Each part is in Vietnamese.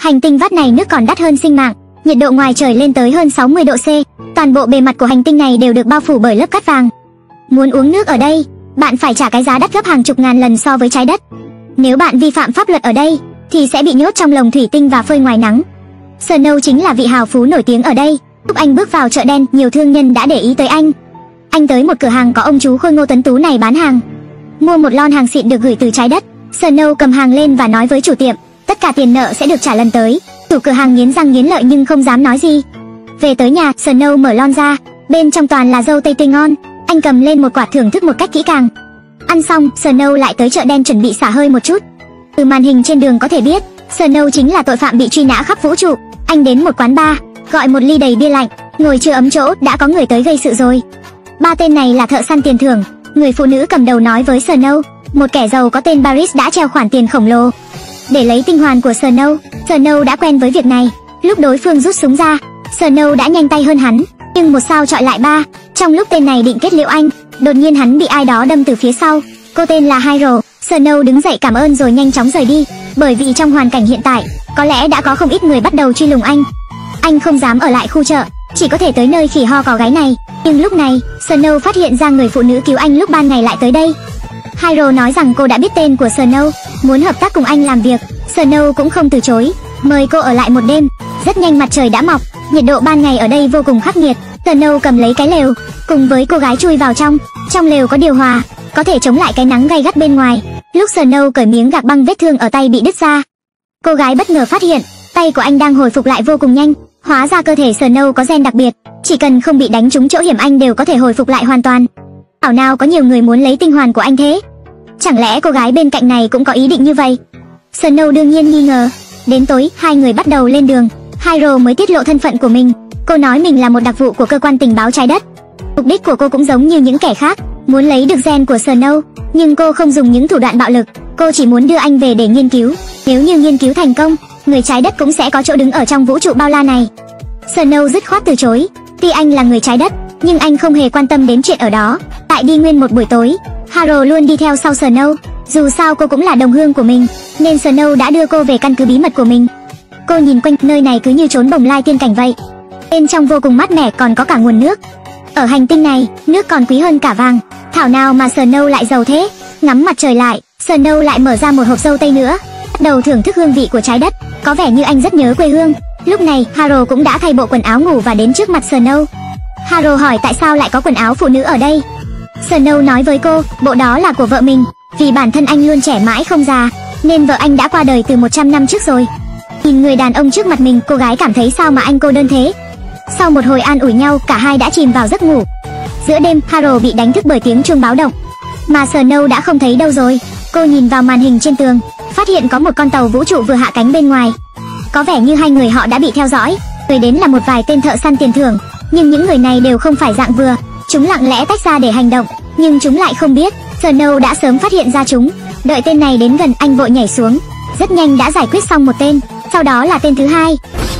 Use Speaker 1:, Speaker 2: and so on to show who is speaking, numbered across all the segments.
Speaker 1: Hành tinh vắt này nước còn đắt hơn sinh mạng, nhiệt độ ngoài trời lên tới hơn 60 độ C, toàn bộ bề mặt của hành tinh này đều được bao phủ bởi lớp cát vàng. Muốn uống nước ở đây, bạn phải trả cái giá đắt gấp hàng chục ngàn lần so với trái đất. Nếu bạn vi phạm pháp luật ở đây, thì sẽ bị nhốt trong lồng thủy tinh và phơi ngoài nắng. Snow chính là vị hào phú nổi tiếng ở đây. Lúc anh bước vào chợ đen, nhiều thương nhân đã để ý tới anh. Anh tới một cửa hàng có ông chú khôi ngô tuấn tú này bán hàng. Mua một lon hàng xịn được gửi từ trái đất. Snow cầm hàng lên và nói với chủ tiệm, tất cả tiền nợ sẽ được trả lần tới. Chủ cửa hàng nghiến răng nghiến lợi nhưng không dám nói gì. Về tới nhà, Snow mở lon ra, bên trong toàn là dâu tây tươi ngon. Anh cầm lên một quả thưởng thức một cách kỹ càng. Ăn xong, Snow lại tới chợ đen chuẩn bị xả hơi một chút. Từ màn hình trên đường có thể biết, Snow chính là tội phạm bị truy nã khắp vũ trụ. Anh đến một quán bar, gọi một ly đầy bia lạnh, ngồi chưa ấm chỗ đã có người tới gây sự rồi. Ba tên này là thợ săn tiền thưởng. Người phụ nữ cầm đầu nói với Snow, một kẻ giàu có tên Paris đã treo khoản tiền khổng lồ để lấy tinh hoàn của Snow. Snow đã quen với việc này. Lúc đối phương rút súng ra, Snow đã nhanh tay hơn hắn, nhưng một sao chọi lại ba. Trong lúc tên này định kết liễu anh, đột nhiên hắn bị ai đó đâm từ phía sau. Cô tên là Hiro. Snow đứng dậy cảm ơn rồi nhanh chóng rời đi, bởi vì trong hoàn cảnh hiện tại, có lẽ đã có không ít người bắt đầu truy lùng anh. Anh không dám ở lại khu chợ, chỉ có thể tới nơi khỉ ho có gáy này. Nhưng lúc này, Snow phát hiện ra người phụ nữ cứu anh lúc ban ngày lại tới đây. Hiro nói rằng cô đã biết tên của Snow, muốn hợp tác cùng anh làm việc. Snow cũng không từ chối, mời cô ở lại một đêm. Rất nhanh mặt trời đã mọc, nhiệt độ ban ngày ở đây vô cùng khắc nghiệt. Snow cầm lấy cái lều, cùng với cô gái chui vào trong. Trong lều có điều hòa, có thể chống lại cái nắng gay gắt bên ngoài. Lúc Snow cởi miếng gạc băng, vết thương ở tay bị đứt ra. Cô gái bất ngờ phát hiện, tay của anh đang hồi phục lại vô cùng nhanh. Hóa ra cơ thể Snow có gen đặc biệt, chỉ cần không bị đánh trúng chỗ hiểm anh đều có thể hồi phục lại hoàn toàn. Thảo nào có nhiều người muốn lấy tinh hoàn của anh thế? Chẳng lẽ cô gái bên cạnh này cũng có ý định như vậy? Snow đương nhiên nghi ngờ. Đến tối, hai người bắt đầu lên đường. Hiro mới tiết lộ thân phận của mình. Cô nói mình là một đặc vụ của cơ quan tình báo trái đất. Mục đích của cô cũng giống như những kẻ khác, muốn lấy được gen của Snow, nhưng cô không dùng những thủ đoạn bạo lực. Cô chỉ muốn đưa anh về để nghiên cứu. Nếu như nghiên cứu thành công, người trái đất cũng sẽ có chỗ đứng ở trong vũ trụ bao la này. Snow dứt khoát từ chối. Tuy anh là người trái đất, nhưng anh không hề quan tâm đến chuyện ở đó. Tại đi nguyên một buổi tối, Hiro luôn đi theo sau Snow. Dù sao cô cũng là đồng hương của mình, nên Snow đã đưa cô về căn cứ bí mật của mình. Cô nhìn quanh, nơi này cứ như trốn bồng lai tiên cảnh vậy. Bên trong vô cùng mát mẻ, còn có cả nguồn nước. Ở hành tinh này, nước còn quý hơn cả vàng. Thảo nào mà Snow lại giàu thế. Ngắm mặt trời lại, Snow lại mở ra một hộp dâu tây nữa, bắt đầu thưởng thức hương vị của trái đất. Có vẻ như anh rất nhớ quê hương. Lúc này, Hiro cũng đã thay bộ quần áo ngủ và đến trước mặt Snow. Hiro hỏi tại sao lại có quần áo phụ nữ ở đây. Snow nói với cô, bộ đó là của vợ mình. Vì bản thân anh luôn trẻ mãi không già, nên vợ anh đã qua đời từ 100 năm trước rồi. Nhìn người đàn ông trước mặt mình, cô gái cảm thấy sao mà anh cô đơn thế. Sau một hồi an ủi nhau, cả hai đã chìm vào giấc ngủ. Giữa đêm, Hiro bị đánh thức bởi tiếng chuông báo động, mà Snow đã không thấy đâu rồi. Cô nhìn vào màn hình trên tường, phát hiện có một con tàu vũ trụ vừa hạ cánh bên ngoài. Có vẻ như hai người họ đã bị theo dõi. Người đến là một vài tên thợ săn tiền thưởng, nhưng những người này đều không phải dạng vừa. Chúng lặng lẽ tách ra để hành động, nhưng chúng lại không biết Snow đã sớm phát hiện ra chúng. Đợi tên này đến gần, anh vội nhảy xuống. Rất nhanh đã giải quyết xong một tên, sau đó là tên thứ hai.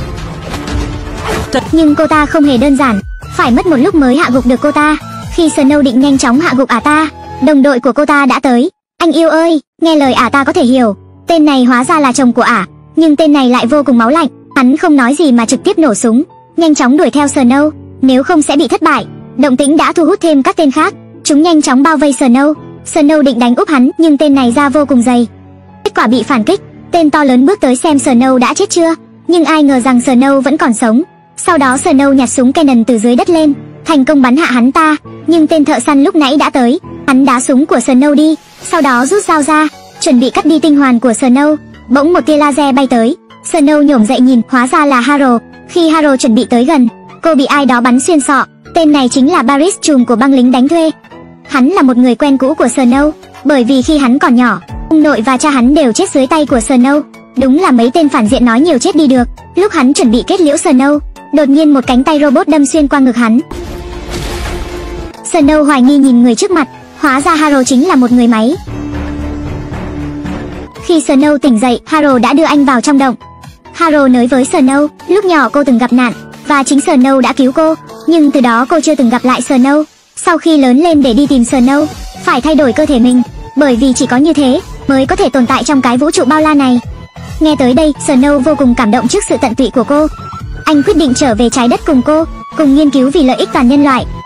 Speaker 1: Nhưng cô ta không hề đơn giản, phải mất một lúc mới hạ gục được cô ta. Khi Snow định nhanh chóng hạ gục ả ta, đồng đội của cô ta đã tới. Anh yêu ơi, nghe lời ả ta có thể hiểu, tên này hóa ra là chồng của ả. Nhưng tên này lại vô cùng máu lạnh, hắn không nói gì mà trực tiếp nổ súng, nhanh chóng đuổi theo Snow, nếu không sẽ bị thất bại. Động tĩnh đã thu hút thêm các tên khác, chúng nhanh chóng bao vây Snow. Snow định đánh úp hắn, nhưng tên này ra vô cùng dày. Kết quả bị phản kích, tên to lớn bước tới xem Snow đã chết chưa, nhưng ai ngờ rằng Snow vẫn còn sống. Sau đó Snow nhặt súng Cannon từ dưới đất lên, thành công bắn hạ hắn ta. Nhưng tên thợ săn lúc nãy đã tới, hắn đá súng của Snow đi, sau đó rút dao ra, chuẩn bị cắt đi tinh hoàn của Snow. Bỗng một tia laser bay tới, Snow nhổm dậy nhìn, hóa ra là Hiro. Khi Hiro chuẩn bị tới gần, cô bị ai đó bắn xuyên sọ. Tên này chính là Paris, trùm của băng lính đánh thuê. Hắn là một người quen cũ của Snow, bởi vì khi hắn còn nhỏ, ông nội và cha hắn đều chết dưới tay của Snow. Đúng là mấy tên phản diện nói nhiều chết đi được. Lúc hắn chuẩn bị kết liễu Snow, đột nhiên một cánh tay robot đâm xuyên qua ngực hắn. Snow hoài nghi nhìn người trước mặt, hóa ra Hiro chính là một người máy. Khi Snow tỉnh dậy, Hiro đã đưa anh vào trong động. Hiro nói với Snow, lúc nhỏ cô từng gặp nạn, và chính Snow đã cứu cô, nhưng từ đó cô chưa từng gặp lại Snow. Sau khi lớn lên để đi tìm Snow, phải thay đổi cơ thể mình, bởi vì chỉ có như thế mới có thể tồn tại trong cái vũ trụ bao la này. Nghe tới đây, Snow vô cùng cảm động trước sự tận tụy của cô. Anh quyết định trở về trái đất cùng cô, cùng nghiên cứu vì lợi ích toàn nhân loại.